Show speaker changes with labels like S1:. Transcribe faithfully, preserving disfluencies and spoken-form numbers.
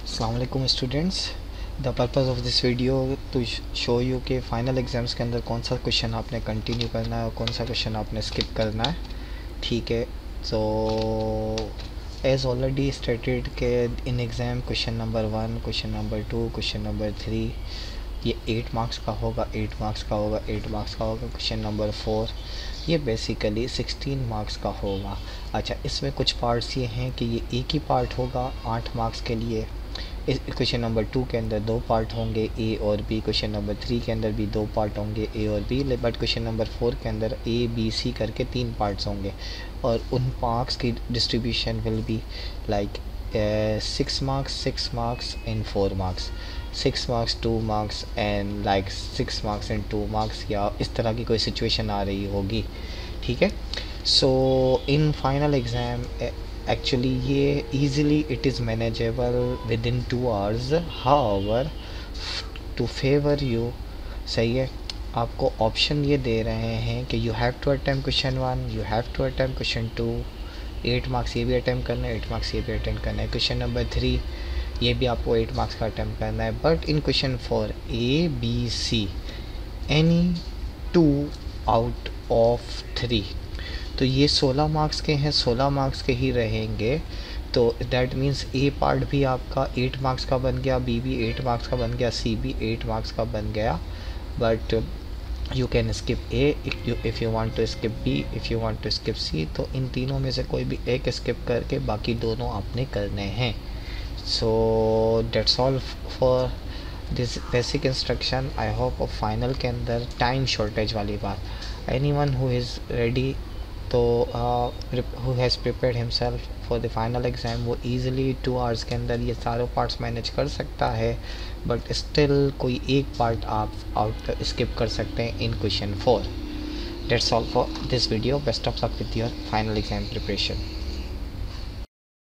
S1: Assalamualaikum students. The purpose of this video to show you कि final exams के अंदर कौन सा क्वेश्चन आपने कंटिन्यू करना है और कौन सा क्वेश्चन आपने स्किप करना है। ठीक है, सो एज ऑलरेडी स्टेटेड के in exam question number one, question number two, question number three ये एट मार्क्स का होगा, एट मार्क्स का होगा, एट मार्क्स का होगा। क्वेश्चन नंबर फोर ये बेसिकली सिक्सटीन मार्क्स का होगा। अच्छा, इसमें कुछ पार्ट्स ये हैं कि ये एक ही पार्ट होगा आठ मार्क्स के लिए। इस क्वेश्चन नंबर टू के अंदर दो पार्ट होंगे, ए और बी। क्वेश्चन नंबर थ्री के अंदर भी दो पार्ट होंगे, ए और B. But question number four के अंदर ए बी सी करके तीन पार्ट्स होंगे और उन मार्क्स की distribution will be like six marks, six marks and four marks, six marks, two marks and like six marks and two marks, या इस तरह की कोई सिचुएशन आ रही होगी। ठीक है, so in final exam actually ये easily it is manageable within two hours. however to favor you, सही है, आपको ऑप्शन ये दे रहे हैं कि you have to attempt question one, you have to attempt question two, eight marks ये भी अटैम्प्ट करना है, एट मार्क्स ये भी अटैम्प्ट करना है। क्वेश्चन नंबर थ्री ये भी आपको एट मार्क्स का अटैम्प्ट करना है। But in question four A B C any two out of three, तो ये सोलह मार्क्स के हैं, सोलह मार्क्स के ही रहेंगे। तो दैट मीन्स ए पार्ट भी आपका एट मार्क्स का बन गया, बी भी एट मार्क्स का बन गया, सी भी एट मार्क्स का बन गया। But you can skip A if you want to skip B, if you want to skip C. तो इन तीनों में से कोई भी एक स्किप करके बाकी दोनों आपने करने हैं। So that's all for this basic instruction. I hope final के अंदर टाइम शॉर्टेज वाली बात, anyone who is ready तो who has prepared himself for the final exam वो ईज़िली टू आवर्स के अंदर ये सारे पार्ट्स मैनेज कर सकता है। बट स्टिल कोई एक पार्ट आप आउट स्किप कर सकते हैं in question four. That's all for this video. Best of luck with your final exam preparation.